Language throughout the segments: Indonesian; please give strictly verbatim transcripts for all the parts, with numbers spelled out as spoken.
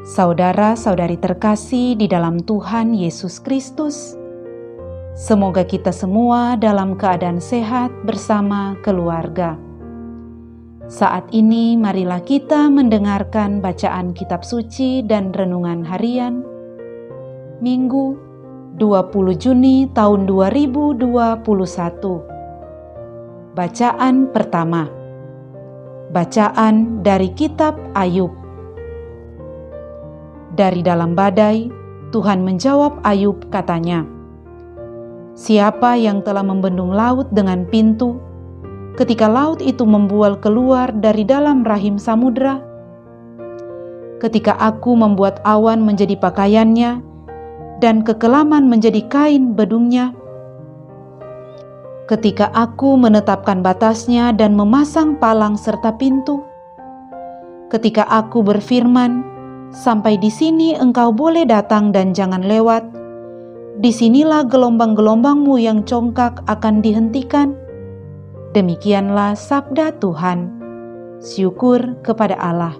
Saudara-saudari terkasih di dalam Tuhan Yesus Kristus, semoga kita semua dalam keadaan sehat bersama keluarga. Saat ini marilah kita mendengarkan bacaan kitab suci dan renungan harian Minggu dua puluh Juni tahun dua ribu dua puluh satu. Bacaan pertama. Bacaan dari kitab Ayub. Dari dalam badai, Tuhan menjawab Ayub, katanya, "Siapa yang telah membendung laut dengan pintu, ketika laut itu membual keluar dari dalam rahim samudra? Ketika aku membuat awan menjadi pakaiannya, dan kekelaman menjadi kain bedungnya? Ketika aku menetapkan batasnya dan memasang palang serta pintu? Ketika aku berfirman, sampai di sini engkau boleh datang dan jangan lewat. Disinilah gelombang-gelombangmu yang congkak akan dihentikan." Demikianlah sabda Tuhan. Syukur kepada Allah.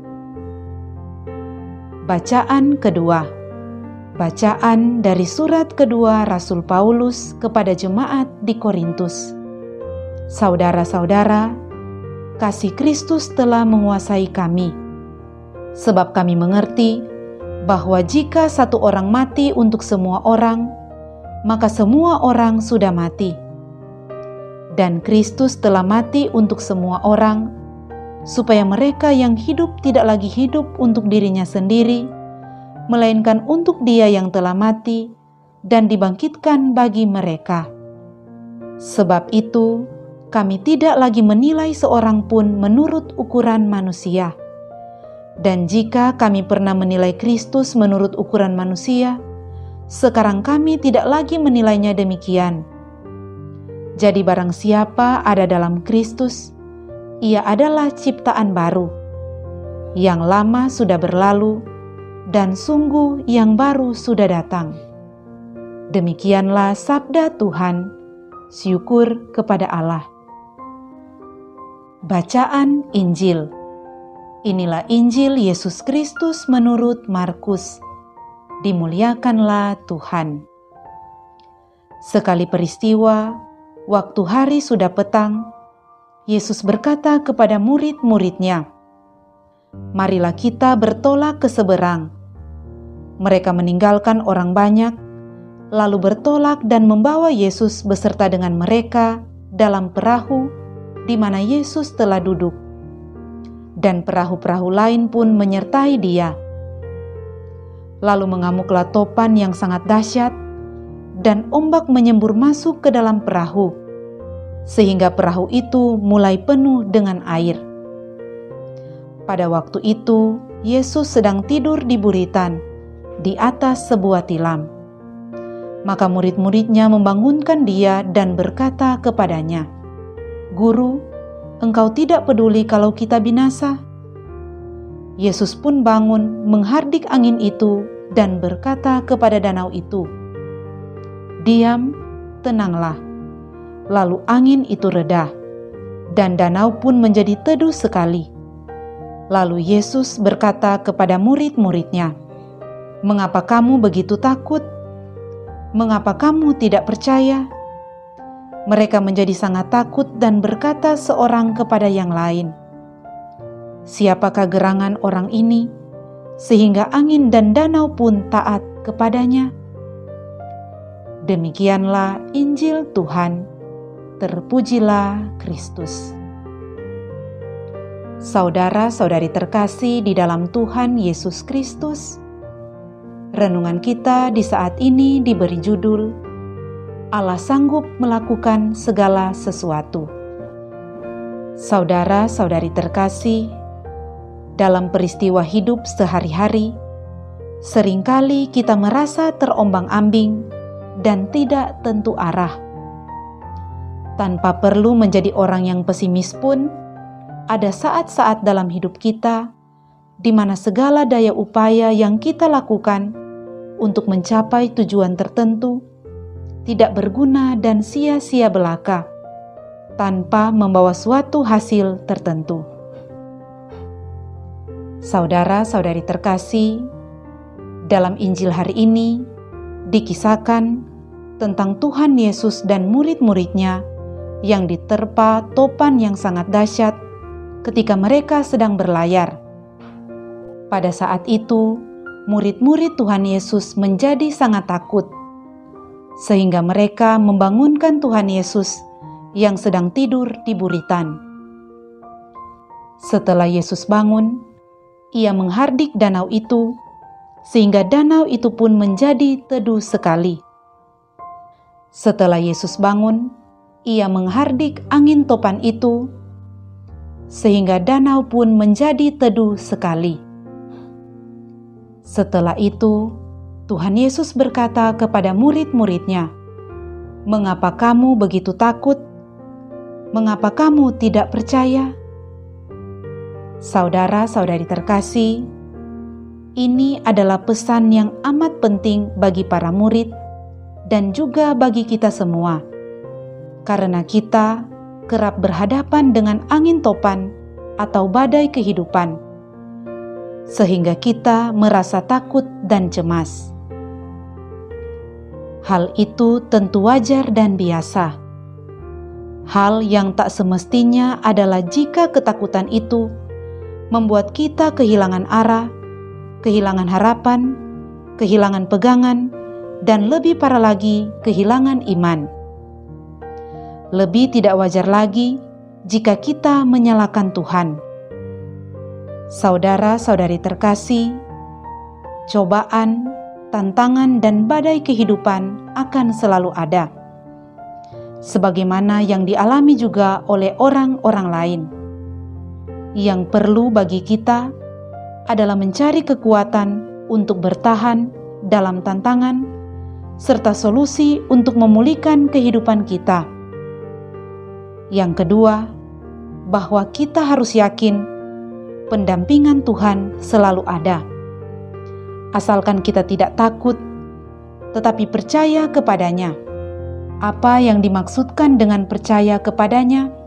Bacaan kedua. Bacaan dari surat kedua Rasul Paulus kepada jemaat di Korintus. Saudara-saudara, kasih Kristus telah menguasai kami. Sebab kami mengerti bahwa jika satu orang mati untuk semua orang, maka semua orang sudah mati. Dan Kristus telah mati untuk semua orang, supaya mereka yang hidup tidak lagi hidup untuk dirinya sendiri, melainkan untuk Dia yang telah mati dan dibangkitkan bagi mereka. Sebab itu, kami tidak lagi menilai seorang pun menurut ukuran manusia. Dan jika kami pernah menilai Kristus menurut ukuran manusia, sekarang kami tidak lagi menilainya demikian. Jadi barang siapa ada dalam Kristus, ia adalah ciptaan baru. Yang lama sudah berlalu, dan sungguh yang baru sudah datang. Demikianlah sabda Tuhan. Syukur kepada Allah. Bacaan Injil. Inilah Injil Yesus Kristus menurut Markus. Dimuliakanlah Tuhan. Sekali peristiwa, waktu hari sudah petang, Yesus berkata kepada murid-muridnya, "Marilah kita bertolak ke seberang." Mereka meninggalkan orang banyak, lalu bertolak dan membawa Yesus beserta dengan mereka dalam perahu di mana Yesus telah duduk. Dan perahu-perahu lain pun menyertai Dia. Lalu mengamuklah topan yang sangat dahsyat, dan ombak menyembur masuk ke dalam perahu, sehingga perahu itu mulai penuh dengan air. Pada waktu itu, Yesus sedang tidur di buritan, di atas sebuah tilam. Maka murid-muridnya membangunkan Dia dan berkata kepadanya, "Guru, Engkau tidak peduli kalau kita binasa?" Yesus pun bangun, menghardik angin itu, dan berkata kepada danau itu, "Diam, tenanglah." Lalu angin itu reda, dan danau pun menjadi teduh sekali. Lalu Yesus berkata kepada murid-muridnya, "Mengapa kamu begitu takut? Mengapa kamu tidak percaya?" Mereka menjadi sangat takut dan berkata seorang kepada yang lain, "Siapakah gerangan orang ini, sehingga angin dan danau pun taat kepadanya?" Demikianlah Injil Tuhan. Terpujilah Kristus. Saudara-saudari terkasih di dalam Tuhan Yesus Kristus, renungan kita di saat ini diberi judul Allah sanggup melakukan segala sesuatu. Saudara-saudari terkasih, dalam peristiwa hidup sehari-hari, seringkali kita merasa terombang-ambing dan tidak tentu arah. Tanpa perlu menjadi orang yang pesimis pun, ada saat-saat dalam hidup kita di mana segala daya upaya yang kita lakukan untuk mencapai tujuan tertentu tidak berguna dan sia-sia belaka, tanpa membawa suatu hasil tertentu. Saudara-saudari terkasih, dalam Injil hari ini dikisahkan tentang Tuhan Yesus dan murid-muridnya yang diterpa topan yang sangat dahsyat ketika mereka sedang berlayar. Pada saat itu, murid-murid Tuhan Yesus menjadi sangat takut, sehingga mereka membangunkan Tuhan Yesus yang sedang tidur di buritan. Setelah Yesus bangun, Ia menghardik danau itu, sehingga danau itu pun menjadi teduh sekali. Setelah Yesus bangun, Ia menghardik angin topan itu, sehingga danau pun menjadi teduh sekali. Setelah itu, Tuhan Yesus berkata kepada murid-murid-Nya, "Mengapa kamu begitu takut? Mengapa kamu tidak percaya?" Saudara-saudari terkasih, ini adalah pesan yang amat penting bagi para murid dan juga bagi kita semua, karena kita kerap berhadapan dengan angin topan atau badai kehidupan, sehingga kita merasa takut dan cemas. Hal itu tentu wajar dan biasa. Hal yang tak semestinya adalah jika ketakutan itu membuat kita kehilangan arah, kehilangan harapan, kehilangan pegangan, dan lebih parah lagi, kehilangan iman. Lebih tidak wajar lagi jika kita menyalahkan Tuhan. Saudara-saudari terkasih, cobaan, tantangan, dan badai kehidupan akan selalu ada, sebagaimana yang dialami juga oleh orang-orang lain. Yang perlu bagi kita adalah mencari kekuatan untuk bertahan dalam tantangan, serta solusi untuk memulihkan kehidupan kita. Yang kedua, bahwa kita harus yakin pendampingan Tuhan selalu ada. Asalkan kita tidak takut, tetapi percaya kepadanya. Apa yang dimaksudkan dengan percaya kepadanya?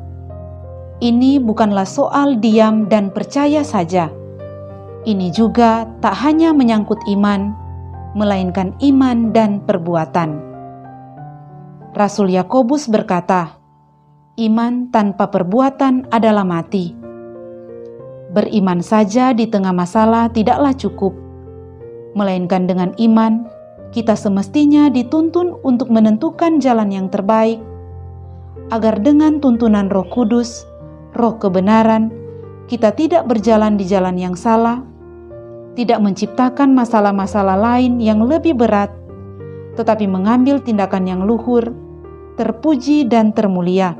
Ini bukanlah soal diam dan percaya saja. Ini juga tak hanya menyangkut iman, melainkan iman dan perbuatan. Rasul Yakobus berkata, "Iman tanpa perbuatan adalah mati." Beriman saja di tengah masalah tidaklah cukup, melainkan dengan iman kita semestinya dituntun untuk menentukan jalan yang terbaik, agar dengan tuntunan Roh Kudus, Roh kebenaran, kita tidak berjalan di jalan yang salah, tidak menciptakan masalah-masalah lain yang lebih berat, tetapi mengambil tindakan yang luhur, terpuji dan termulia.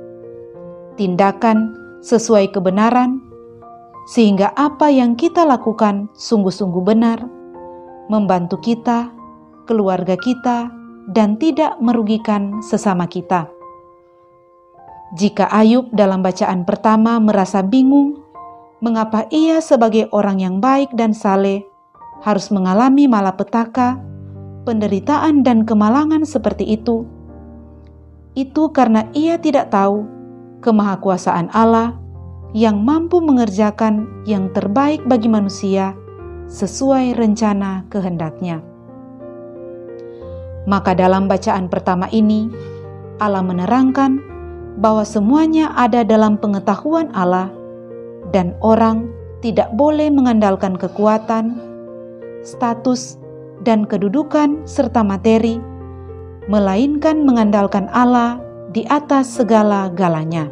Tindakan sesuai kebenaran, sehingga apa yang kita lakukan sungguh-sungguh benar, membantu kita, keluarga kita, dan tidak merugikan sesama kita. Jika Ayub dalam bacaan pertama merasa bingung mengapa ia sebagai orang yang baik dan saleh harus mengalami malapetaka, penderitaan dan kemalangan seperti itu, itu karena ia tidak tahu kemahakuasaan Allah yang mampu mengerjakan yang terbaik bagi manusia sesuai rencana kehendak-Nya. Maka dalam bacaan pertama ini, Allah menerangkan bahwa semuanya ada dalam pengetahuan Allah dan orang tidak boleh mengandalkan kekuatan, status, dan kedudukan serta materi, melainkan mengandalkan Allah di atas segala-galanya.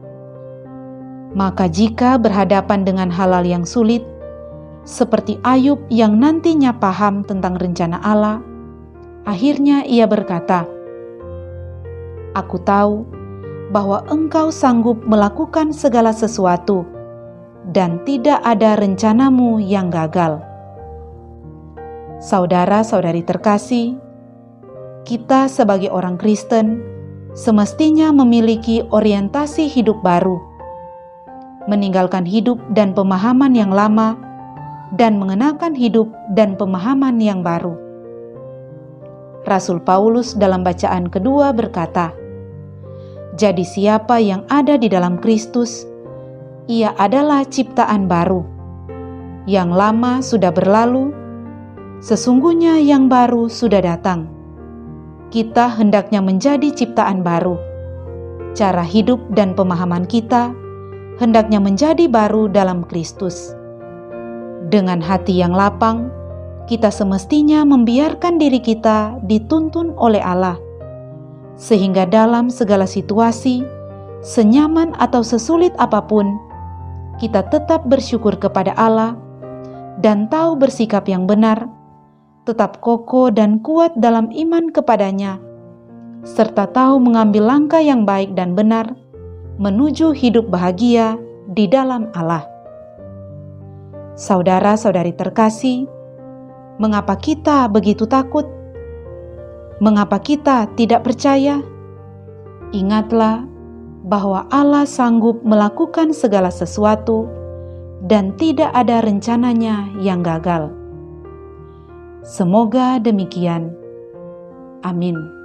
Maka jika berhadapan dengan hal-hal yang sulit, seperti Ayub yang nantinya paham tentang rencana Allah, akhirnya ia berkata, "Aku tahu bahwa Engkau sanggup melakukan segala sesuatu, dan tidak ada rencanamu yang gagal." Saudara-saudari terkasih, kita sebagai orang Kristen semestinya memiliki orientasi hidup baru, meninggalkan hidup dan pemahaman yang lama, dan mengenakan hidup dan pemahaman yang baru. Rasul Paulus dalam bacaan kedua berkata, "Jadi siapa yang ada di dalam Kristus, ia adalah ciptaan baru. Yang lama sudah berlalu, sesungguhnya yang baru sudah datang. Kita hendaknya menjadi ciptaan baru. Cara hidup dan pemahaman kita hendaknya menjadi baru dalam Kristus. Dengan hati yang lapang, kita semestinya membiarkan diri kita dituntun oleh Allah, sehingga dalam segala situasi, senyaman atau sesulit apapun, kita tetap bersyukur kepada Allah dan tahu bersikap yang benar, tetap kokoh dan kuat dalam iman kepadanya, serta tahu mengambil langkah yang baik dan benar menuju hidup bahagia di dalam Allah. Saudara-saudari terkasih, mengapa kita begitu takut? Mengapa kita tidak percaya? Ingatlah bahwa Allah sanggup melakukan segala sesuatu dan tidak ada rencananya yang gagal. Semoga demikian. Amin.